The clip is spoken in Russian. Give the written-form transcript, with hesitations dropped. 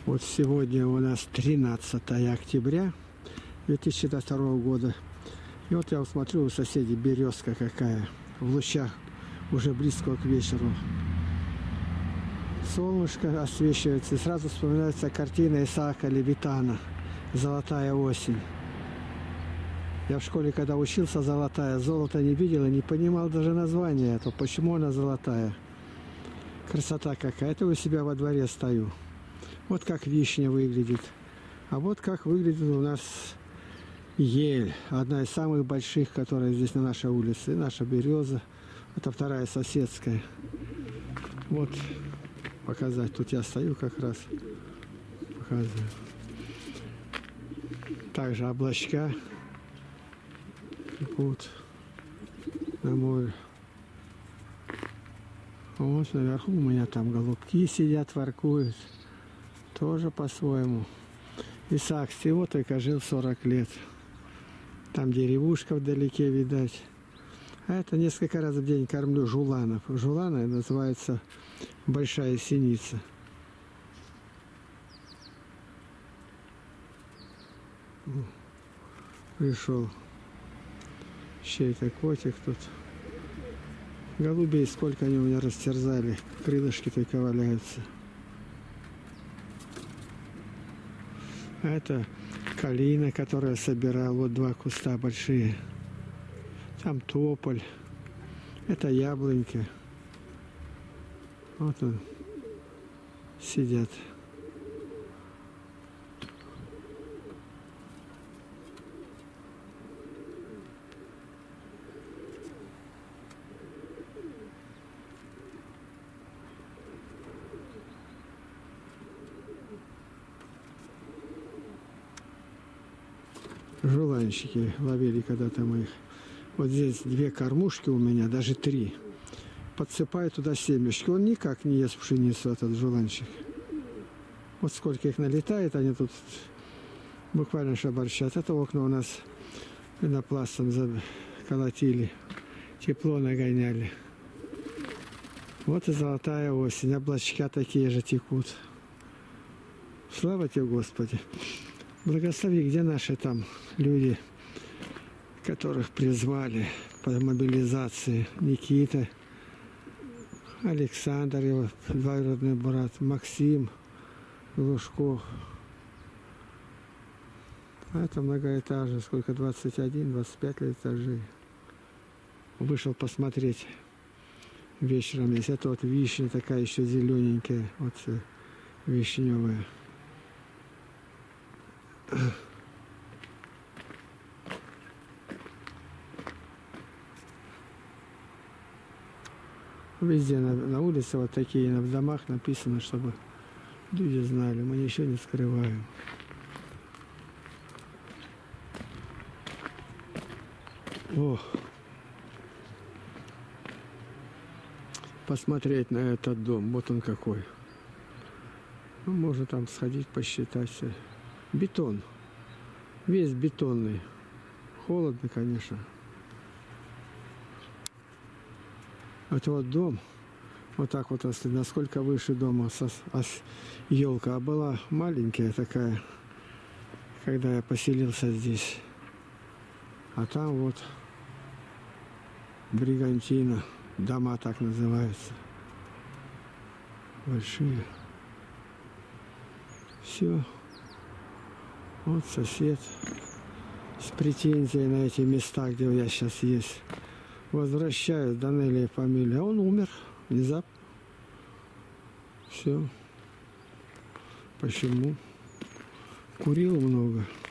Вот сегодня у нас 13 октября 2022 года. И вот я вот смотрю, у соседей березка какая. В лучах уже близко к вечеру. Солнышко освещается. И сразу вспоминается картина Исаака Левитана «Золотая осень». Я в школе, когда учился, золотая. Золото не видел и не понимал даже название. То почему она золотая. Красота какая. Это у себя во дворе стою. Вот как вишня выглядит. А вот как выглядит у нас ель. Одна из самых больших, которая здесь на нашей улице. И наша береза. Это вторая соседская. Вот показать. Тут я стою как раз. Показываю. Также облачка текут на море. Вот наверху у меня там голубки сидят, воркуют. Тоже по-своему. Исаак всего только жил 40 лет. Там деревушка вдалеке видать. А это несколько раз в день кормлю жуланов. Жуланы называется большая синица. Пришел чей-то котик тут. Голубей сколько они у меня растерзали. Крылышки только валяются. А это калина, которую я собирал. Вот два куста большие. Там тополь. Это яблонька. Вот он. Сидят. Жуланчики ловили когда-то мы их. Вот здесь две кормушки у меня, даже три. Подсыпаю туда семечки. Он никак не ест пшеницу, этот жуланчик. Вот сколько их налетает, они тут буквально шабарчат. Это окна у нас пенопластом заколотили. Тепло нагоняли. Вот и золотая осень. Облачка такие же текут. Слава тебе, Господи. Благослови, где наши там люди, которых призвали по мобилизации. Никита, Александр, его двоюродный брат, Максим, Глушков. А это многоэтажный, сколько, 21-25 этажей. Вышел посмотреть вечером здесь. Это вот вишня такая еще зелененькая, вот вишневая. Везде на улице вот такие, в домах написано, чтобы люди знали. Мы ничего не скрываем. О! Посмотреть на этот дом. Вот он какой. Ну, можно там сходить, посчитать. Бетон. Весь бетонный. Холодно, конечно. Это вот дом. Вот так вот, если насколько выше дома елка. А была маленькая такая, когда я поселился здесь. А там вот бригантина. Дома так называются. Большие. Все. Вот сосед с претензией на эти места, где я сейчас есть. Возвращаюсь, Данелия фамилия. Он умер внезапно. Все. Почему? Курил много.